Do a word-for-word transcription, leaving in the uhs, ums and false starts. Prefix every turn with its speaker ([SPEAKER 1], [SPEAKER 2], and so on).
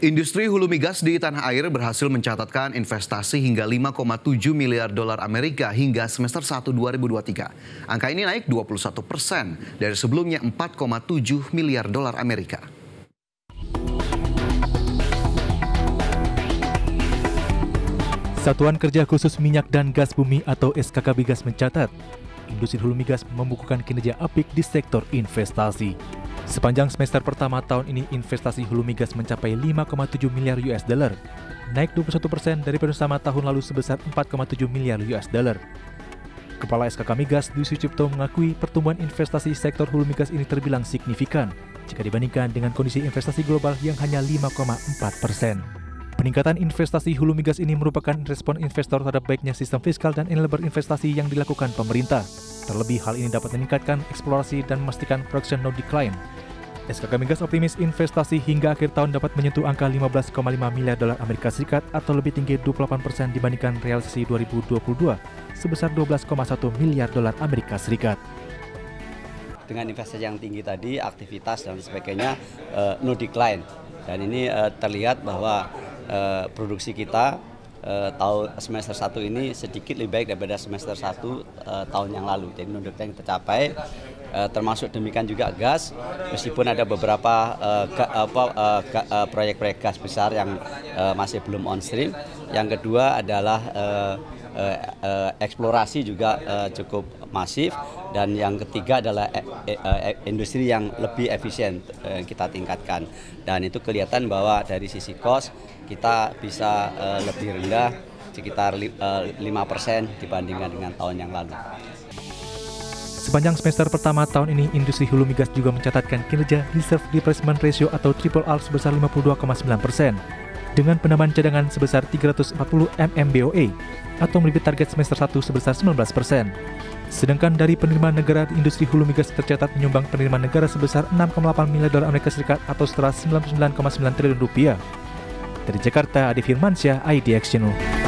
[SPEAKER 1] Industri hulu migas di tanah air berhasil mencatatkan investasi hingga lima koma tujuh miliar dolar Amerika hingga semester satu dua ribu dua puluh tiga. Angka ini naik dua puluh satu persen dari sebelumnya empat koma tujuh miliar dolar Amerika.
[SPEAKER 2] Satuan Kerja Khusus Minyak dan Gas Bumi atau S K K Migas mencatat, industri hulu migas membukukan kinerja apik di sektor investasi. Sepanjang semester pertama tahun ini, investasi hulu migas mencapai lima koma tujuh miliar U S dollar, naik dua puluh satu persen dari periode sama tahun lalu sebesar empat koma tujuh miliar U S dollar. Kepala S K K Migas, Dwi Sucipto, mengakui pertumbuhan investasi sektor hulu migas ini terbilang signifikan jika dibandingkan dengan kondisi investasi global yang hanya lima koma empat persen. Peningkatan investasi hulu migas ini merupakan respon investor terhadap baiknya sistem fiskal dan enabler investasi yang dilakukan pemerintah. Terlebih, hal ini dapat meningkatkan eksplorasi dan memastikan production no decline. S K K Migas optimis investasi hingga akhir tahun dapat menyentuh angka lima belas koma lima miliar dolar Amerika Serikat atau lebih tinggi dua puluh delapan persen dibandingkan realisasi dua ribu dua puluh dua sebesar dua belas koma satu miliar dolar Amerika Serikat.
[SPEAKER 3] Dengan investasi yang tinggi tadi, aktivitas dan sebagainya uh, no decline. Dan ini uh, terlihat bahwa uh, produksi kita uh, tahun semester satu ini sedikit lebih baik daripada semester satu uh, tahun yang lalu. Jadi no decline tercapai. Uh, termasuk demikian juga gas, meskipun ada beberapa uh, ga, apa, uh, ga, uh, proyek-proyek gas besar yang uh, masih belum on stream. Yang kedua adalah uh, uh, uh, eksplorasi juga uh, cukup masif, dan yang ketiga adalah e, e, e, industri yang lebih efisien uh, kita tingkatkan. Dan itu kelihatan bahwa dari sisi cost kita bisa uh, lebih rendah sekitar uh, lima persen dibandingkan dengan tahun yang lalu.
[SPEAKER 2] Sepanjang semester pertama tahun ini, industri hulu migas juga mencatatkan kinerja reserve replacement ratio atau triple R sebesar lima puluh dua koma sembilan persen dengan penambahan cadangan sebesar tiga ratus empat puluh miliar B O E atau melebihi target semester satu sebesar sembilan belas persen. Sedangkan dari penerimaan negara, industri hulu migas tercatat menyumbang penerimaan negara sebesar enam koma delapan miliar dolar Amerika Serikat atau setara sembilan puluh sembilan koma sembilan triliun rupiah. Dari Jakarta, Adi Firmansyah, I D X Channel.